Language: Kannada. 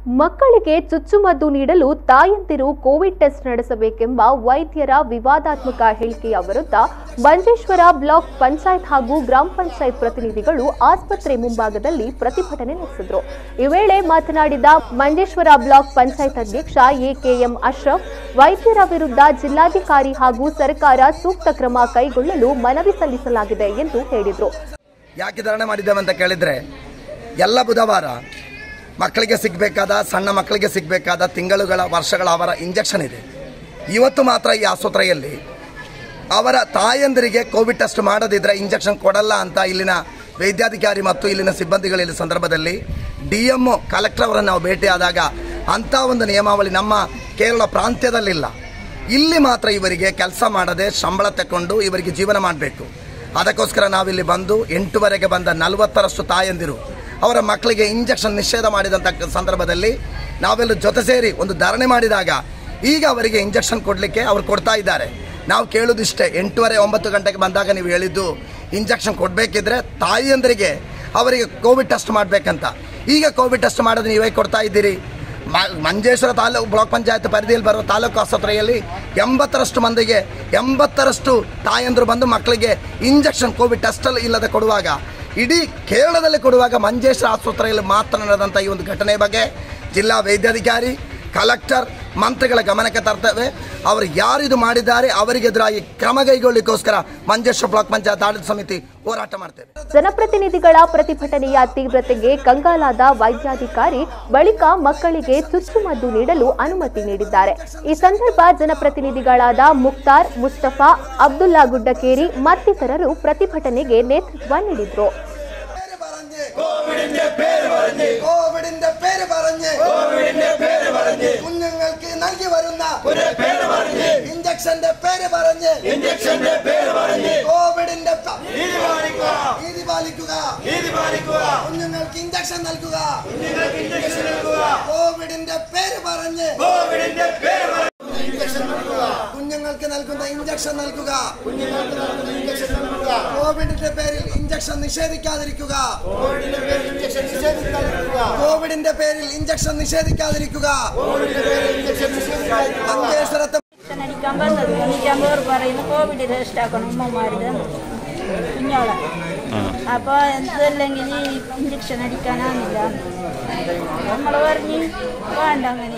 ಮಕ್ಕಳಿಗೆ ಚುಚ್ಚುಮದ್ದು ನೀಡಲು ತಾಯಂದಿರು ಕೋವಿಡ್ ಟೆಸ್ಟ್ ನಡೆಸಬೇಕೆಂಬ ವೈದ್ಯರ ವಿವಾದಾತ್ಮಕ ಹೇಳಿಕೆಯ ವಿರುದ್ಧ ಮಂಜೇಶ್ವರ ಬ್ಲಾಕ್ ಪಂಚಾಯತ್ ಹಾಗೂ ಗ್ರಾಮ ಪಂಚಾಯತ್ ಪ್ರತಿನಿಧಿಗಳು ಆಸ್ಪತ್ರೆ ಮುಂಭಾಗದಲ್ಲಿ ಪ್ರತಿಭಟನೆ ನಡೆಸಿದರು. ಈ ವೇಳೆ ಮಾತನಾಡಿದ ಮಂಜೇಶ್ವರ ಬ್ಲಾಕ್ ಪಂಚಾಯತ್ ಅಧ್ಯಕ್ಷ ಎಕೆಎಂ ಅಶ್ರಫ್, ವೈದ್ಯರ ವಿರುದ್ಧ ಜಿಲ್ಲಾಧಿಕಾರಿ ಹಾಗೂ ಸರ್ಕಾರ ಸೂಕ್ತ ಕ್ರಮ ಕೈಗೊಳ್ಳಲು ಮನವಿ ಸಲ್ಲಿಸಲಾಗಿದೆ ಎಂದು ಹೇಳಿದರು. ಯಾಕೆ ಧರಣಿ ಮಾಡಿದ್ದೇವೆ ಅಂತ ಕೇಳಿದ್ರೆ, ಎಲ್ಲ ಬುಧವಾರ ಮಕ್ಕಳಿಗೆ ಸಿಗಬೇಕಾದ, ಸಣ್ಣ ಮಕ್ಕಳಿಗೆ ಸಿಗಬೇಕಾದ ತಿಂಗಳುಗಳ ವರ್ಷಗಳ ಅವರ ಇಂಜೆಕ್ಷನ್ ಇದೆ. ಇವತ್ತು ಮಾತ್ರ ಈ ಆಸ್ಪತ್ರೆಯಲ್ಲಿ ಅವರ ತಾಯಂದಿರಿಗೆ ಕೋವಿಡ್ ಟೆಸ್ಟ್ ಮಾಡದಿದ್ದರೆ ಇಂಜೆಕ್ಷನ್ ಕೊಡಲ್ಲ ಅಂತ ಇಲ್ಲಿನ ವೈದ್ಯಾಧಿಕಾರಿ ಮತ್ತು ಇಲ್ಲಿನ ಸಿಬ್ಬಂದಿಗಳು ಇಲ್ಲಿ ಸಂದರ್ಭದಲ್ಲಿ DMO ಕಲೆಕ್ಟರ್ ಅವರನ್ನು ನಾವು ಭೇಟಿಯಾದಾಗ ಅಂಥ ಒಂದು ನಿಯಮಾವಳಿ ನಮ್ಮ ಕೇರಳ ಪ್ರಾಂತ್ಯದಲ್ಲಿಲ್ಲ. ಇಲ್ಲಿ ಮಾತ್ರ ಇವರಿಗೆ ಕೆಲಸ ಮಾಡದೆ ಸಂಬಳ ತಗೊಂಡು ಇವರಿಗೆ ಜೀವನ ಮಾಡಬೇಕು. ಅದಕ್ಕೋಸ್ಕರ ನಾವಿಲ್ಲಿ ಬಂದು 8:15ಕ್ಕೆ ಬಂದ 40ರಷ್ಟು ತಾಯಂದಿರು ಅವರ ಮಕ್ಕಳಿಗೆ ಇಂಜೆಕ್ಷನ್ ನಿಷೇಧ ಮಾಡಿದಂಥ ಸಂದರ್ಭದಲ್ಲಿ ನಾವೆಲ್ಲ ಜೊತೆ ಸೇರಿ ಒಂದು ಧರಣಿ ಮಾಡಿದಾಗ ಈಗ ಅವರಿಗೆ ಇಂಜೆಕ್ಷನ್ ಕೊಡಲಿಕ್ಕೆ ಅವರು ಕೊಡ್ತಾ ಇದ್ದಾರೆ. ನಾವು ಕೇಳೋದಿಷ್ಟೇ, 8:30 9 ಗಂಟೆಗೆ ಬಂದಾಗ ನೀವು ಹೇಳಿದ್ದು ಇಂಜೆಕ್ಷನ್ ಕೊಡಬೇಕಿದ್ರೆ ತಾಯಿಯಂದರಿಗೆ ಅವರಿಗೆ ಕೋವಿಡ್ ಟೆಸ್ಟ್ ಮಾಡಬೇಕಂತ. ಈಗ ಕೋವಿಡ್ ಟೆಸ್ಟ್ ಮಾಡೋದು ನೀವೇ ಕೊಡ್ತಾ ಇದ್ದೀರಿ. ಮಂಜೇಶ್ವರ ತಾಲೂಕು ಬ್ಲಾಕ್ ಪಂಚಾಯತ್ ಪರಿಧಿಯಲ್ಲಿ ಬರುವ ತಾಲೂಕು ಆಸ್ಪತ್ರೆಯಲ್ಲಿ 80ರಷ್ಟು ಮಂದಿಗೆ 80ರಷ್ಟು ತಾಯಂದರು ಬಂದು ಮಕ್ಕಳಿಗೆ ಇಂಜೆಕ್ಷನ್ ಕೋವಿಡ್ ಟೆಸ್ಟಲ್ಲಿ ಇಲ್ಲದೆ ಕೊಡುವಾಗ, ಇಡೀ ಕೇರಳದಲ್ಲಿ ಕೊಡುವಾಗ ಮಂಜೇಶ್ವರ ಆಸ್ಪತ್ರೆಯಲ್ಲಿ ಮಾತ್ರ ನಡೆದಂಥ ಈ ಒಂದು ಘಟನೆ ಬಗ್ಗೆ ಜಿಲ್ಲಾ ವೈದ್ಯಾಧಿಕಾರಿ, ಕಲೆಕ್ಟರ್, ಮಂತ್ರಿಗಳ ಗಮನಕ್ಕೆ ತರ್ತೇವೆ. ಅವರು ಯಾರಿದು ಮಾಡಿದ್ದಾರೆ ಅವರಿಗೆ ಎದುರಾಗಿ ಕ್ರಮ ಕೈಗೊಳ್ಳಲಿಕ್ಕೋಸ್ಕರ ಮಂಜೇಶ್ವರ ಬ್ಲಾಕ್ ಪಂಚಾಯತ್ ಆಡಳಿತ ಸಮಿತಿ ಹೋರಾಟ ಮಾಡ್ತೇವೆ. ಜನಪ್ರತಿನಿಧಿಗಳ ಪ್ರತಿಭಟನೆಯ ತೀವ್ರತೆಗೆ ಕಂಗಾಲಾದ ವೈದ್ಯಾಧಿಕಾರಿ ಬಳಿಕ ಮಕ್ಕಳಿಗೆ ಚುಚ್ಚುಮದ್ದು ನೀಡಲು ಅನುಮತಿ ನೀಡಿದ್ದಾರೆ. ಈ ಸಂದರ್ಭ ಜನಪ್ರತಿನಿಧಿಗಳಾದ ಮುಕ್ತಾರ್, ಮುಸ್ತಫಾ, ಅಬ್ದುಲ್ಲಾ ಗುಡ್ಡಕೇರಿ ಮತ್ತಿತರರು ಪ್ರತಿಭಟನೆಗೆ ನೇತೃತ್ವ നീടിದ್ರು. കുഞ്ഞുങ്ങൾക്ക് നൽകി വരുന്ന ഇഞ്ചക്ഷന്റെ പേര് പറഞ്ഞ് കോവിഡിന്റെ നീതി പാലിക്കുക, കുഞ്ഞുങ്ങൾക്ക് ഇഞ്ചക്ഷൻ നൽകുക, കോവിഡിന്റെ പേര് പറഞ്ഞ് കുഞ്ഞുങ്ങൾക്ക് നൽകുന്ന ഇഞ്ചക്ഷൻ നൽകുക, കോവിഡിന്റെ പേരിൽ ഇഞ്ചക്ഷൻ നിഷേധിക്കാതിരിക്കുക, കോവിഡിന്റെ പേരിൽ ഇഞ്ചക്ഷൻ നിഷേധിക്കാതിരിക്കുക. മഞ്ചേശ്വരത്തെ അടിക്കാൻ വന്നത് 95 പറയുന്നു കോവിഡ് ടെസ്റ്റ് ആക്കണം ഉമ്മമാരുടെ കുഞ്ഞോളെ. അപ്പോൾ എന്തല്ലെങ്കിൽ ഇഞ്ചക്ഷൻ അടിക്കാനാണില്ല. നമ്മൾ പറഞ്ഞ് വേണ്ട, അങ്ങനെ